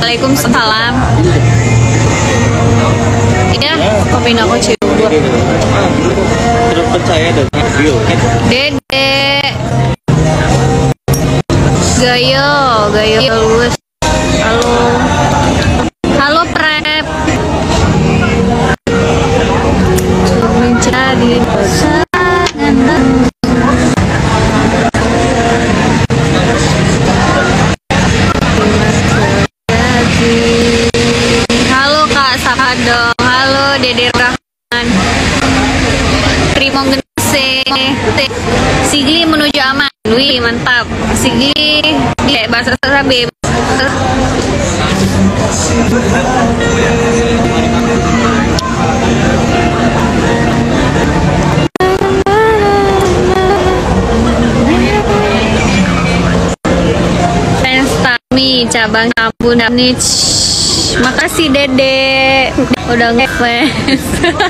Waalaikumsalam. Iya, kopi aku cium. Terus percaya dengan video. Dede. Gayo lulus. Halo Prep. Menjadi pasangan. Halo Kak Sakadong. Halo Dede Rahman. Primo Genesing. Sigli menuju aman. Wih, mantap. Sigli bahasa Sabe. Fans Tami cabang Ambon nih. Makasih Dede udah ngefans.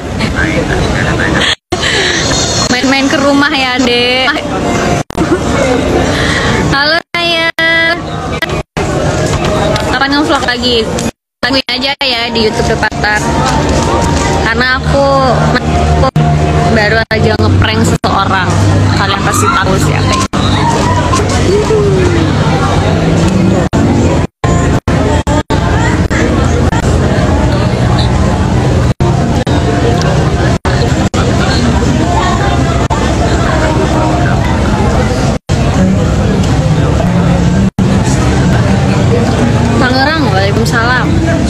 Main-main ke rumah ya Dek. Halo sayang. Kapan nge-vlog lagi? Tungguin aja ya di YouTube Depatar. Karena aku baru aja ngeprank seseorang. Kalian pasti tahu siapa ya. Waalaikumsalam.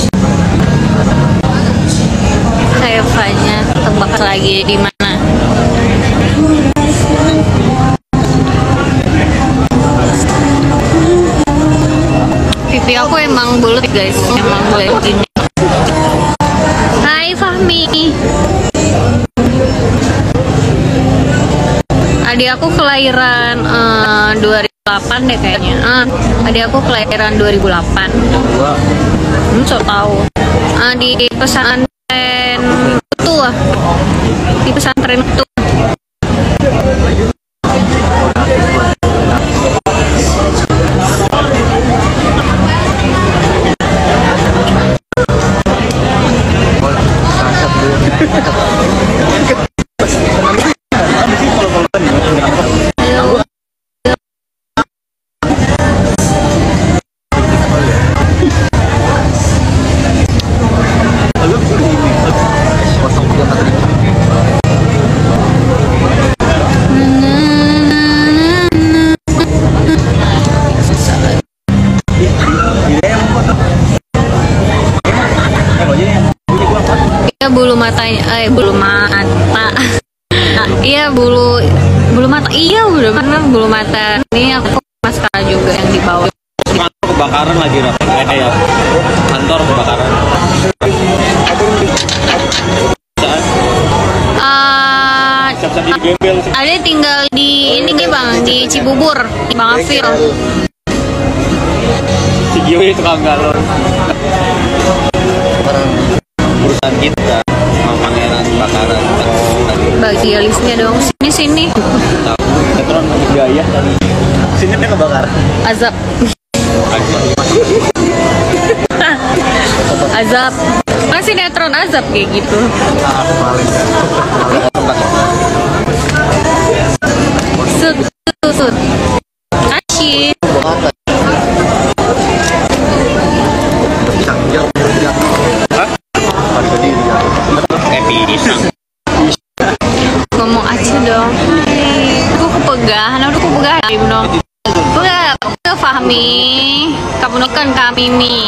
Saya Fanya tebak lagi di mana? Pipi aku emang bulat guys, emang bulat gini. Hai Fahmi. Adik aku kelahiran 2008 deh kayaknya. Adik aku kelahiran 2008. So tahu. Di pesantren itu di pesantren itu. Bulu matanya, bulu mata. Iya bulu mata. Iya bulu mata. Ini aku maskara juga yang di bawah. Kebakaran lagi ya. Kantor kebakaran. Ada tinggal di ini nih Bang, di Cibubur, di Bang Afil. Si Gio itu galon. Urusan kita mau pangeran bakaran. Bagi listnya dong. Sini. Netron lagi gaya tadi. Sini dia kebakaran. Azab. Azab. Masih netron azab kayak gitu. Sud. Kasih. Ngomong aja dong. Aku kepegahan, dong. Udah Fahmi, kamu nukan kami mi.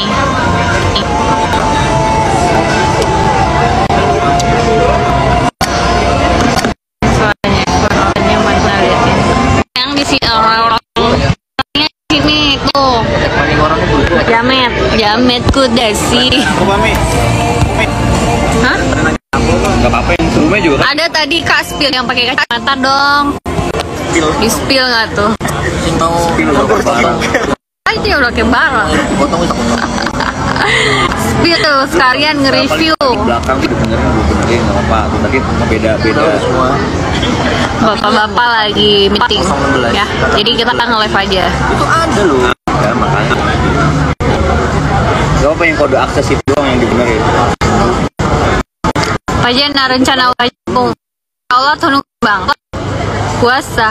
Soalnya mana liatin. Yang di sini orang-orangnya sini tuh. Jamet kuda sih. Hah? Gak apa-apa yang serumnya juga kan? Ada tadi Kak Spill yang pakai kacamata dong. Di spill nggak tuh? Spill barang. Ini udah kayak barang. Spill tuh sekalian nge-review. Di belakang tuh benerin nggak apa-apa. Tadi beda semua. Bapak-bapak lagi meeting ya. Jadi kita nge-live aja. Itu ada loh. Ya makanya. Gak apa yang kode akses itu doang yang dibenerin. Pajan na rencana wajib kung Allah tunug bang. Puasa.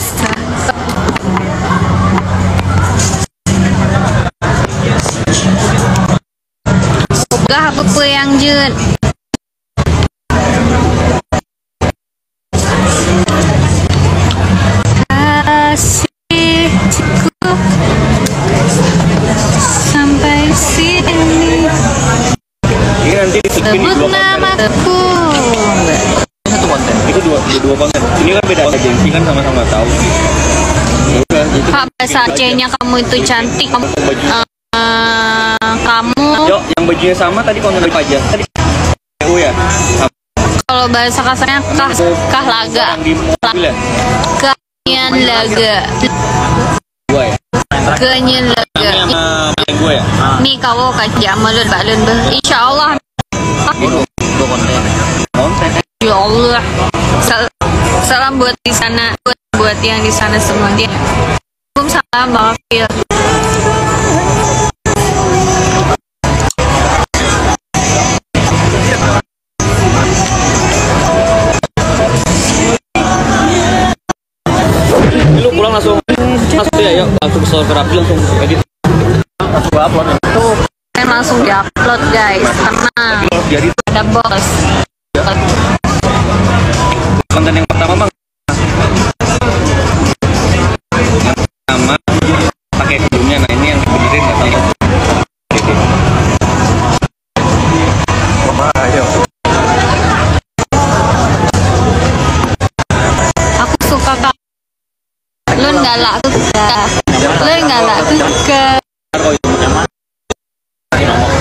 Gah apa yang jun. Kasih cukup sampai sini. Ini nanti disebut Sebut dua konten. namaku. Satu konten. Itu dua konten. Ini kan beda agensi kan sama-sama tahu. Ya udah, itu Kak, bahasa Acehnya kamu itu cantik. baju. Kamu Yo, yang bajunya sama tadi konten apa aja? Tadi PU ya. kalau bahasa kasarnya kah laga. Yang di mobil ya. Kanyan laga. Gua ya. Kanyan laga. Yang sama main gue ya. Mi kawo kaja malun balun beh. Insyaallah. Itu dua konten. Konten. Ya Allah. Salam buat di sana, buat yang di sana semua dia. Waalaikumsalam Bang Afil. Lu pulang langsung ya, yuk langsung ke Solver Rapi langsung edit. Langsung gua upload. Tuh, kan langsung diupload guys. Tenang. Jadi Ada bos. konten yang pertama bang. Sama pakai hidungnya, nah ini yang dibenerin nggak tahu. Aku suka kak. Lu galak aku suka. Lu galak aku suka. Ntar kalau yang mana?